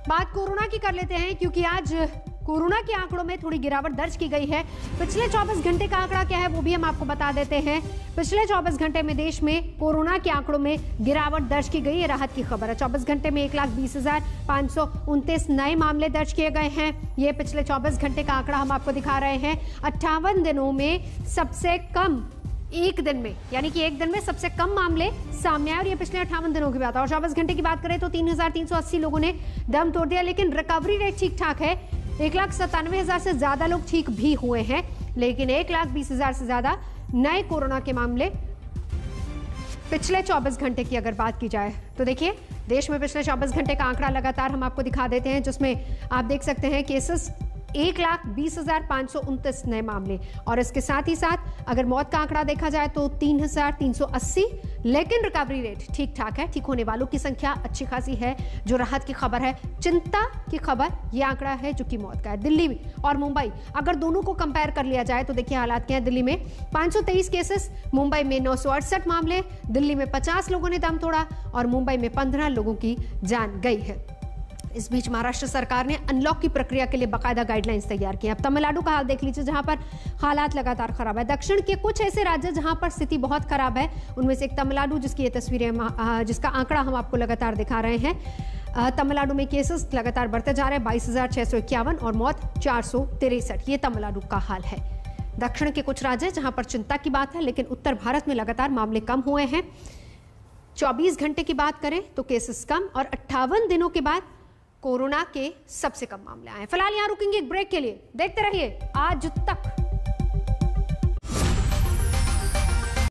बात कोरोना की कर लेते हैं, क्योंकि आज कोरोना के आंकड़ों में थोड़ी गिरावट दर्ज की गई है। पिछले 24 घंटे का आंकड़ा क्या है वो भी हम आपको बता देते हैं। पिछले 24 घंटे में देश में कोरोना के आंकड़ों में गिरावट दर्ज की गई है। राहत की खबर है, 24 घंटे में 1,20,529 नए मामले दर्ज किए गए हैं। ये पिछले 24 घंटे का आंकड़ा हम आपको दिखा रहे हैं। 58 दिनों में सबसे कम, एक दिन में, यानी कि एक दिन में सबसे कम मामले सामने आए और ये पिछले 58 दिनों की बात है। और 24 घंटे की बात करें तो 3,380 लोगों ने दम तोड़ दिया, लेकिन रिकवरी रेट ठीक ठाक है। 1,97,000 से ज्यादा लोग ठीक भी हुए हैं, लेकिन 1,20,000 से ज्यादा नए कोरोना के मामले पिछले 24 घंटे की अगर बात की जाए तो देखिए, देश में पिछले 24 घंटे का आंकड़ा लगातार हम आपको दिखा देते हैं, जिसमें आप देख सकते हैं केसेस 1,20,529 नए मामले, और इसके साथ ही साथ अगर मौत का आंकड़ा देखा जाए तो 3,380, लेकिन रिकवरी रेट ठीक ठाक है। ठीक होने वालों की संख्या अच्छी खासी है। जो राहत की खबर है, चिंता की खबर, ये आंकड़ा है जो कि मौत का है। दिल्ली और मुंबई, अगर दोनों को कंपेयर कर लिया जाए तो देखिए हालात क्या है। दिल्ली में 523 केसेस, मुंबई में 968 मामले। दिल्ली में 50 लोगों ने दम तोड़ा और मुंबई में 15 लोगों की जान गई है। इस बीच महाराष्ट्र सरकार ने अनलॉक की प्रक्रिया के लिए बाकायदा गाइडलाइंस तैयार की हैं। अब तमिलनाडु का हाल देख लीजिए, जहां पर हालात लगातार खराब है। दक्षिण के कुछ ऐसे राज्य जहां पर स्थिति बहुत खराब है, उनमें से एक तमिलनाडु, जिसकी ये तस्वीरें, जिसका आंकड़ा हम आपको लगातार दिखा रहे हैं। तमिलनाडु में केसेस लगातार बढ़ते जा रहे हैं, 22,651 और मौत 463। ये तमिलनाडु का हाल है। दक्षिण के कुछ राज्य जहां पर चिंता की बात है, लेकिन उत्तर भारत में लगातार मामले कम हुए हैं। 24 घंटे की बात करें तो केसेस कम, और 58 दिनों के बाद कोरोना के सबसे कम मामले आए। फिलहाल यहां रुकेंगे एक ब्रेक के लिए, देखते रहिए आज तक।